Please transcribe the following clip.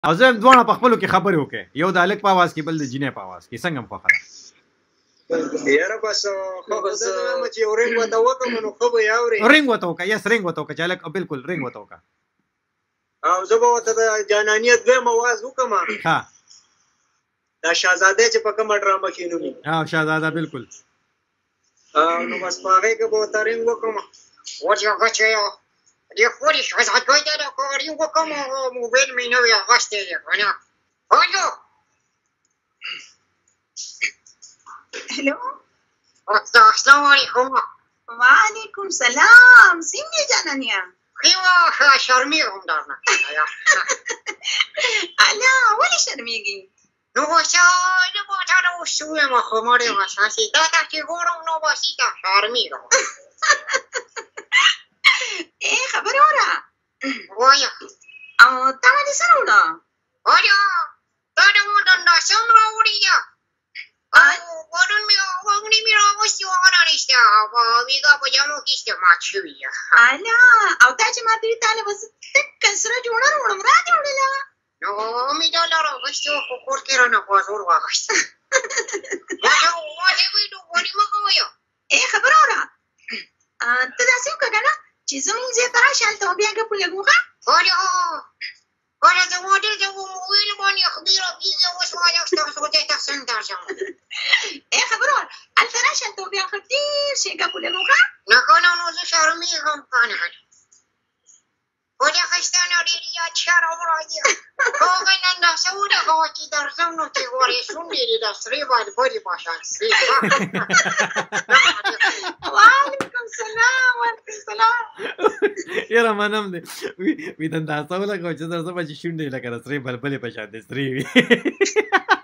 او زه دواړه په خپلو کې خبرې وکړې، یو د هلک په اواز کې بل د جینۍ په اواز کې، څنګه هم خوښه ده؟ یاره بس خو زه وایم چې یو رنګ ورته وکړم نو ښه به یې اورې. رنګ ورته وکړه، یس رنګ ورته وکړه چې هلک بالکل رنګ ورته وکړه. او زه به ورته د جانانیت دویم اواز وکړم. ها دا شهزاده چې په کومه ډرامه کې نومي. شهزاده بالکل. نو بس په هغې کې به ورته رنګ وکړم. ورته چې دې خوري شهزاده ده که رنګ وکړم موبایل مې نوی اخیستی دی که نه. الو هلو السلام علیکم. وعلیکم سلام. څنګه جانانیا؟ ښه شرمېږم درنه. الا ولې شرمېږې؟ نو بس زه به تا ته اوس ووایم خو مړې اساسي تا ته چې ګورم نو بس شرمېږم. خبره وره وایه او تا باندې څه راوړه؟ آیا تا د ما دنده سم راوړې ده او پرون مې وړومبني مې راوستې وه هغه رانیسته په ویګا په جامو کې استعمال شوي ده. الا او تا چې ما ته وي تا له بس ټکه سره جوړه راوړم را دې وړله؟ نو مې دا لاره اخیستې وه خو کور کې رانه په زور واخیسته. ما ته ویې نو ولې مه کوئ. خبره وره ته داسې وکړه که نه چې زمونږ ځای ته راشه هلته به بیا ګپ ولګو ښه. کله زما دلته موبایل باندې خبرې راکېږي اوس وایم ستاسو ځای ته څنګه درځم. خبره وره هلته راشه هلته به بیا ښه ډېر شی ګپ ولګو ښه. نه که نه نو زه شرمېږم که نه. خو د اخیستنه ډېر یاد ښه راوړی. هغه نن داسې ولګوه چې درځم نو چې ګورې شونډې دې د سرې بادبرې په شان سرې. وعلیکم سلام. وعلیکم سلام. یاره منم دی وي دنداسه ولګوه چې درځم چې شونډې لکه د سرې بلبلې په شان دې سرې وي.